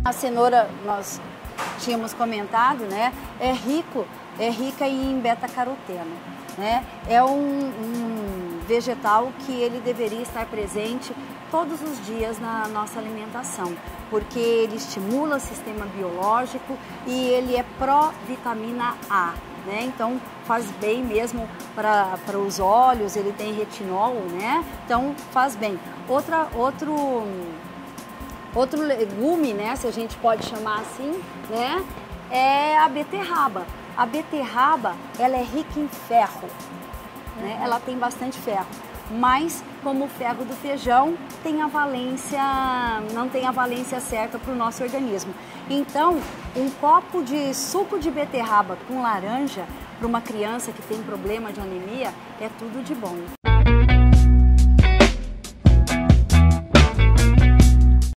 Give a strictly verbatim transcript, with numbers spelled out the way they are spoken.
A cenoura, nós tínhamos comentado, né, é rico, é rica em beta-caroteno, né? É um, um vegetal que ele deveria estar presente todos os dias na nossa alimentação, porque ele estimula o sistema biológico e ele é pró-vitamina A, né? Então faz bem mesmo para os olhos, ele tem retinol, né? Então faz bem. Outra, outro... Outro legume, né, se a gente pode chamar assim, né, é a beterraba. A beterraba, ela é rica em ferro, né, ela tem bastante ferro, mas como o ferro do feijão tem a valência, não tem a valência certa para o nosso organismo. Então, um copo de suco de beterraba com laranja para uma criança que tem problema de anemia é tudo de bom.